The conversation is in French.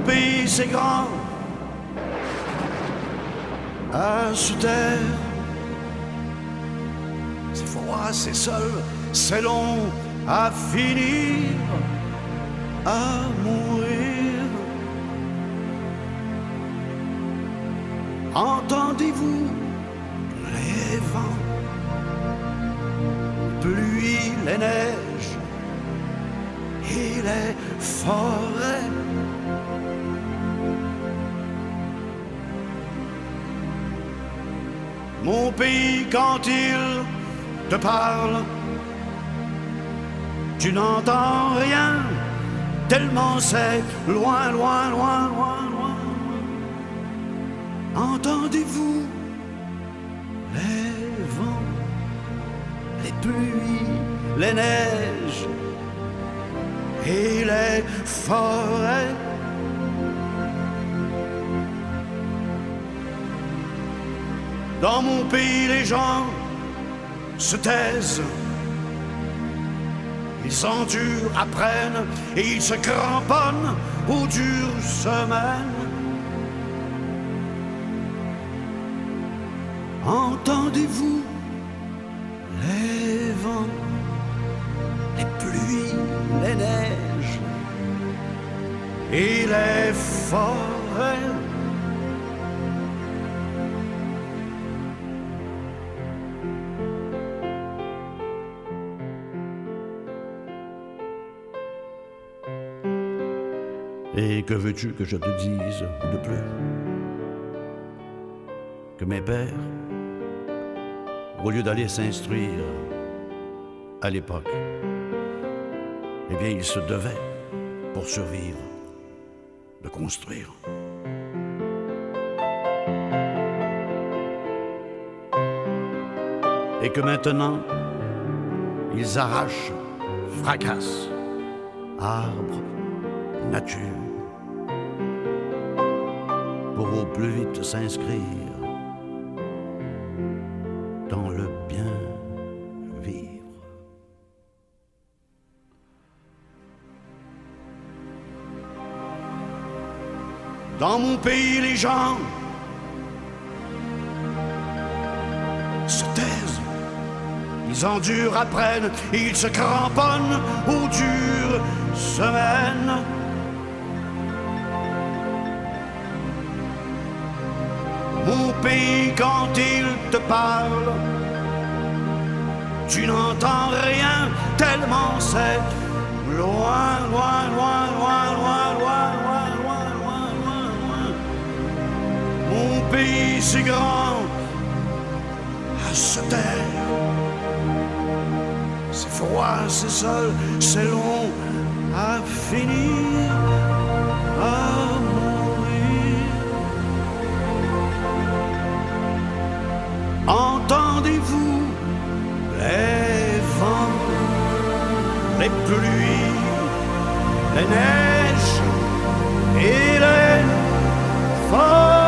pays c'est grand à se taire. C'est froid, c'est seul, c'est long à finir, à mourir. Entendez-vous les vents, pluie, les neiges et les forêts? Mon pays, quand il te parle, tu n'entends rien, tellement c'est loin, loin, loin, loin, loin. Entendez-vous les vents, les pluies, les neiges et les forêts? Dans mon pays, les gens se taisent, ils endurent, apprennent et ils se cramponnent aux dures semaines. Entendez-vous les vents, les pluies, les neiges et les forêts? Et que veux-tu que je te dise de plus? Que mes pères, au lieu d'aller s'instruire à l'époque, eh bien, ils se devaient, pour survivre, de construire. Et que maintenant, ils arrachent, fracassent, arbres, nature, pour au plus vite s'inscrire dans le bien vivre. Dans mon pays, les gens se taisent, ils endurent, apprennent, et ils se cramponnent aux dures semaines. Mon pays, quand il te parle, tu n'entends rien, tellement c'est loin, loin, loin, loin, loin, loin, loin, loin, loin, loin, loin. Mon pays, c'est grand à se taire. C'est froid, c'est seul, c'est long à finir, à mourir. Entendez-vous les vents, les pluies, les neiges et les forêts?